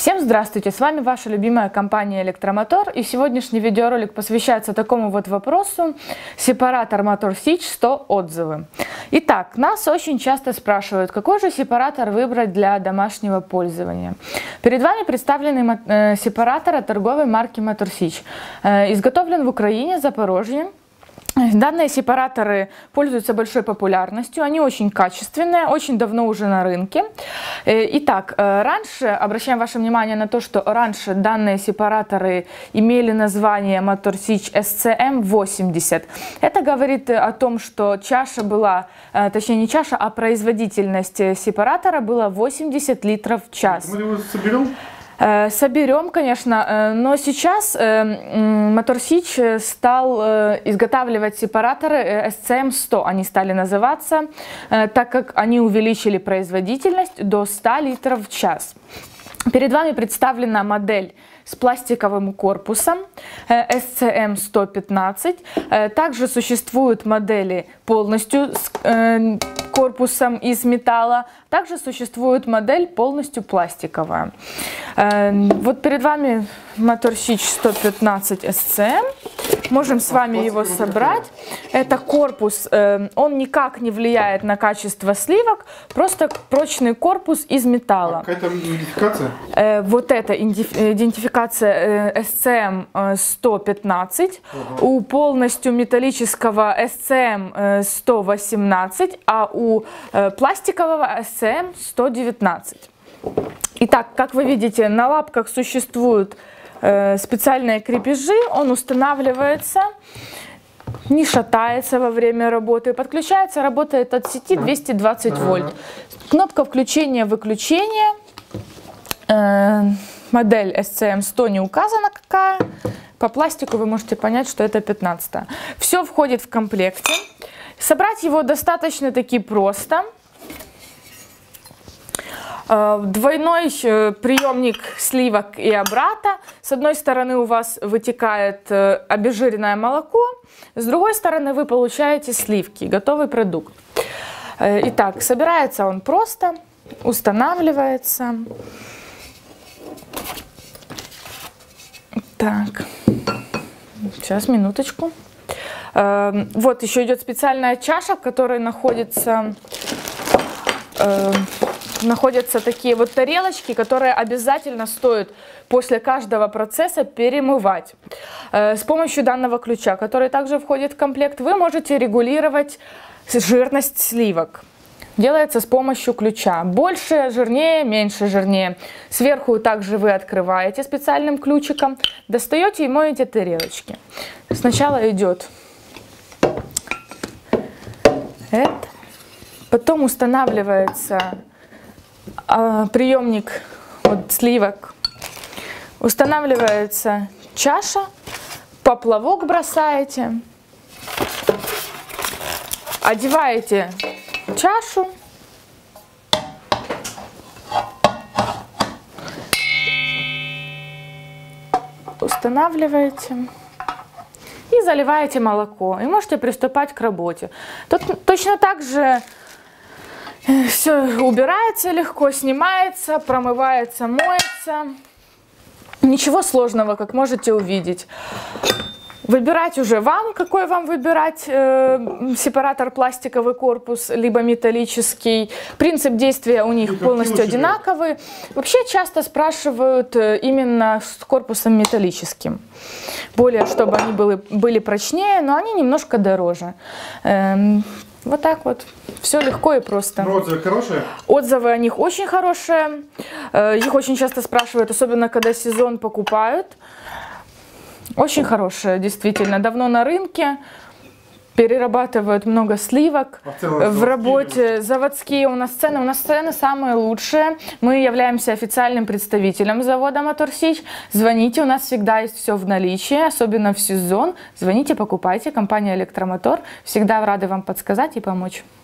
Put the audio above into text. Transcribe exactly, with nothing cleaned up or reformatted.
Всем здравствуйте! С вами ваша любимая компания Электромотор, и сегодняшний видеоролик посвящается такому вот вопросу: сепаратор Motor-Sich сто отзывы. Итак, нас очень часто спрашивают, какой же сепаратор выбрать для домашнего пользования. Перед вами представлены э, сепараторы торговой марки Motor-Sich. Э, изготовлен в Украине, Запорожье. Данные сепараторы пользуются большой популярностью, они очень качественные, очень давно уже на рынке. Итак, раньше, обращаем ваше внимание на то, что раньше данные сепараторы имели название Motor-Sich эс си эм восемьдесят. Это говорит о том, что чаша была, точнее не чаша, а производительность сепаратора была восемьдесят литров в час. Мы его соберем? Соберем, конечно, но сейчас Motor-Sich стал изготавливать сепараторы эс си эм сто, они стали называться, так как они увеличили производительность до ста литров в час. Перед вами представлена модель с пластиковым корпусом эс си эм сто пятнадцать. Также существуют модели полностью с корпусом из металла. Также существует модель полностью пластиковая. Вот перед вами Motor-Sich сто пятнадцать эс си эм. Можем с вами его собрать. Это корпус, он никак не влияет на качество сливок, просто прочный корпус из металла. А какая-то идентификация? Вот это идентификация эс си эм сто пятнадцать. Ага. У полностью металлического эс си эм сто восемнадцать, а у пластикового эс си эм сто девятнадцать. Итак, как вы видите, на лапках существуют специальные крепежи, он устанавливается, не шатается во время работы, подключается, работает от сети двести двадцать вольт. Кнопка включения-выключения, модель эс си эм сто не указана какая, по пластику вы можете понять, что это пятнадцатая. Все входит в комплекте. Собрать его достаточно-таки просто. Двойной приемник сливок и обрата. С одной стороны у вас вытекает обезжиренное молоко, с другой стороны вы получаете сливки, готовый продукт. Итак, собирается он просто, устанавливается. Так, сейчас, минуточку. Вот еще идет специальная чаша, в которой находится... находятся такие вот тарелочки, которые обязательно стоит после каждого процесса перемывать. С помощью данного ключа, который также входит в комплект, вы можете регулировать жирность сливок. Делается с помощью ключа. Больше жирнее, меньше жирнее. Сверху также вы открываете специальным ключиком, достаете и моете тарелочки. Сначала идет это, потом устанавливается приемник вот, сливок, устанавливается чаша, поплавок бросаете, одеваете чашу, устанавливаете и заливаете молоко, и можете приступать к работе. Тут точно так же все убирается легко, снимается, промывается, моется. Ничего сложного, как можете увидеть. Выбирать уже вам, какой вам выбирать э, сепаратор, пластиковый корпус, либо металлический. Принцип действия у них полностью одинаковый. Вообще часто спрашивают именно с корпусом металлическим. Более, чтобы они были, были прочнее, но они немножко дороже. Эм, Вот так вот. Все легко и просто. Но отзывы хорошие? Отзывы о них очень хорошие. Их очень часто спрашивают, особенно когда сезон покупают. Очень хорошие, действительно. Давно на рынке. Перерабатывают много сливок. А в, целом, в работе заводские у нас цены. У нас цены самые лучшие. Мы являемся официальным представителем завода Motor-Sich. Звоните, у нас всегда есть все в наличии, особенно в сезон. Звоните, покупайте. Компания Электромотор. Всегда рады вам подсказать и помочь.